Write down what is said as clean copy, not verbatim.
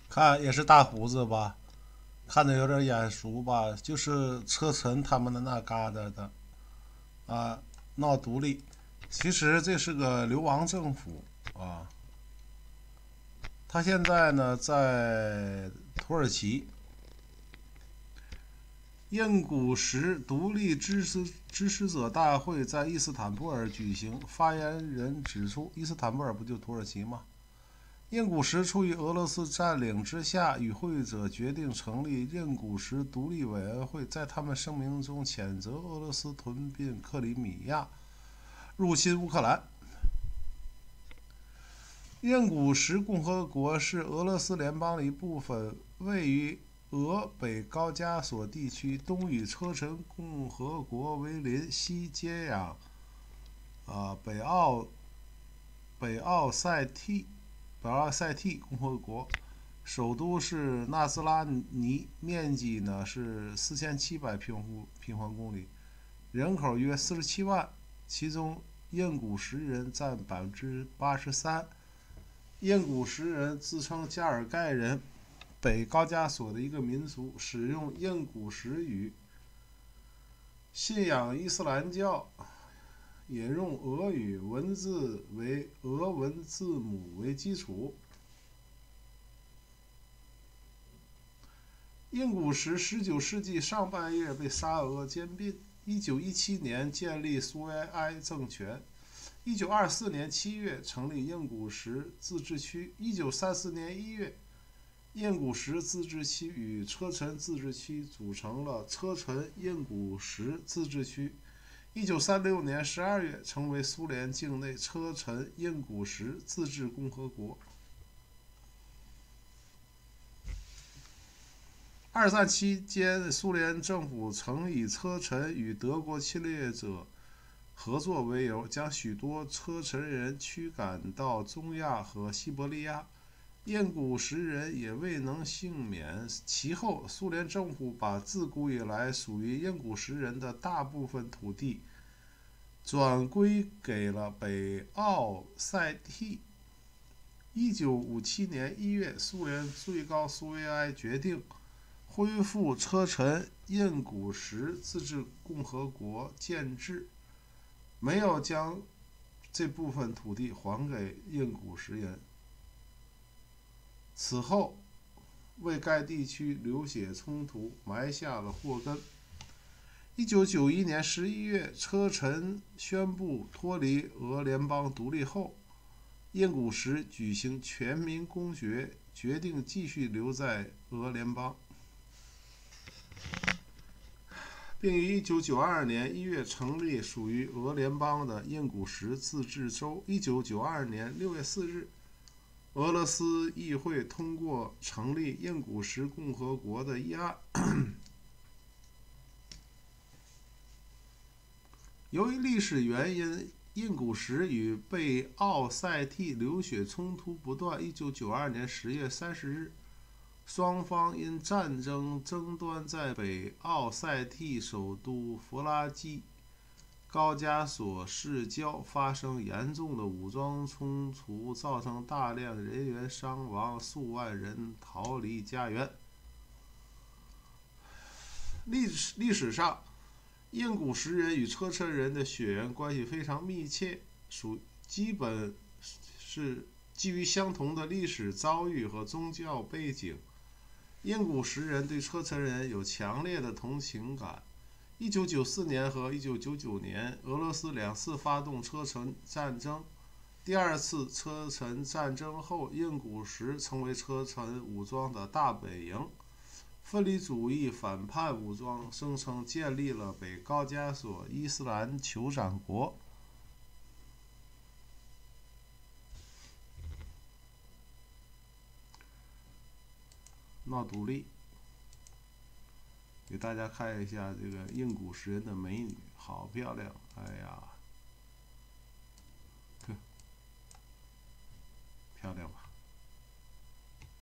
看也是大胡子吧，看着有点眼熟吧，就是车臣他们的那旮瘩的啊，闹独立。其实这是个流亡政府啊，他现在呢在土耳其。印古什独立支持者大会在伊斯坦布尔举行，发言人指出，伊斯坦布尔不就土耳其吗？印古什处于俄罗斯占领之下，与会者决定成立印古什独立委员会。在他们声明中谴责俄罗斯吞并克里米亚，入侵乌克兰。印古什共和国是俄罗斯联邦的一部分，位于俄北高加索地区，东与车臣共和国为邻，西接壤北奥塞梯共和国，首都是纳兹拉尼，面积呢是4700平方公里，人口约47万，其中印古什人占83%。印古什人自称加尔盖人，北高加索的一个民族，使用印古什语，信仰伊斯兰教，也用俄语文字为俄文字母为基础。印古什19世纪上半叶被沙俄兼并，1917年建立苏维埃政权。1924年7月成立印古什自治区，1934年1月，印古什自治区与车臣自治区组成了车臣印古什自治区。1936年12月成为苏联境内车臣印古什自治共和国。二战期间，苏联政府曾以车臣与德国侵略者合作为由，将许多车臣人驱赶到中亚和西伯利亚，印古什人也未能幸免。其后，苏联政府把自古以来属于印古什人的大部分土地转归给了北奥塞梯。1957年1月，苏联最高苏维埃决定恢复车臣印古什自治共和国建制，没有将这部分土地还给印古什人。此后，为该地区流血冲突埋下了祸根。1991年11月，车臣宣布脱离俄联邦独立后，印古什举行全民公决，决定继续留在俄联邦，并于1992年1月成立属于俄联邦的印古什自治州。1992年6月4日，俄罗斯议会通过成立印古什共和国的议案。由于历史原因，印古什与北奥塞梯流血冲突不断。1992年10月30日，双方因战争争端在北奥塞梯首都弗拉基高加索市郊发生严重的武装冲突，造成大量人员伤亡，数万人逃离家园。历史上，印古什人与车臣人的血缘关系非常密切，基本是基于相同的历史遭遇和宗教背景。印古什人对车臣人有强烈的同情感。1994年和1999年，俄罗斯2次发动车臣战争。第2次车臣战争后，印古什成为车臣武装的大本营。分离主义反叛武装声称建立了北高加索伊斯兰酋长国。闹独立，给大家看一下这个印古什人的美女，好漂亮！哎呀，漂亮吧？